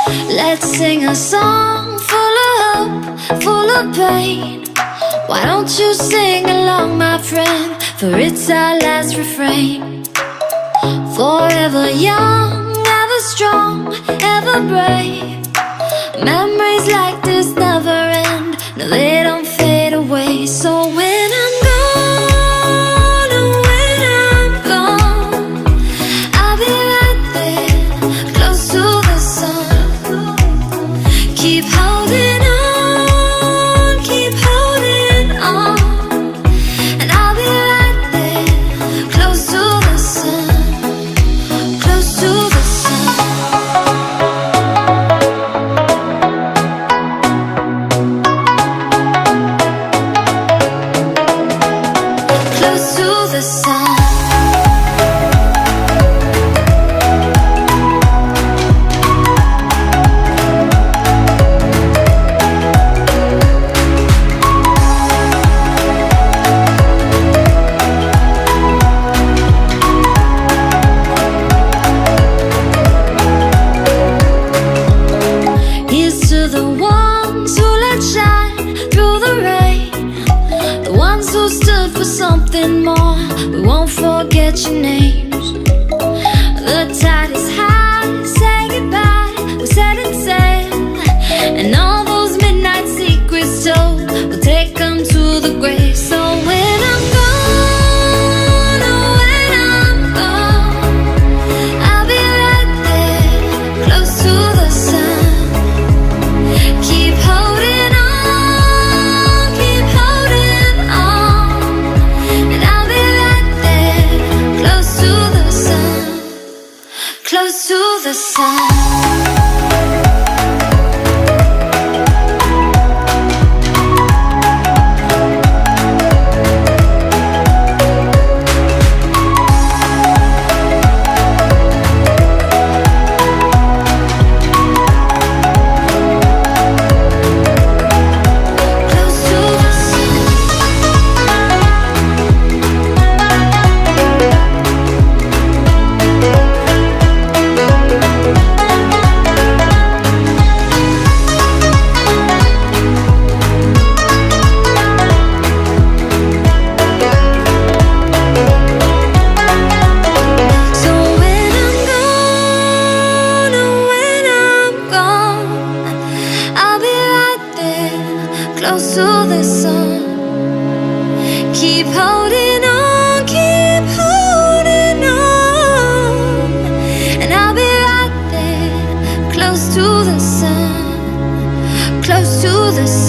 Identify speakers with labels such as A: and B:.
A: Let's sing a song full of hope, full of pain. Why don't you sing along, my friend? For it's our last refrain. Forever young, ever strong, ever brave. Memories like this never end. No, they don't fade away. So when I'm gone, oh, when I'm gone, I'll be right there, close to the sun. Keep holding on, keep holding on, and I'll be right there, close to the sun, close to the sun. Close to the sun. Here's to the ones who let shine through the rain, the ones who stood for something more. We won't forget your names. The tide is high, say goodbye, we're setting sail, and all those midnight secrets told, we'll take them to the grave. So when I'm gone, oh, when I'm gone, I'll be right there, close to the sun. Keep holding on, keep holding on, and I'll be right there, close to the sun, close to the sun. Close to the sun. Keep holding on, keep holding on, and I'll be right there, close to the sun, close to the sun.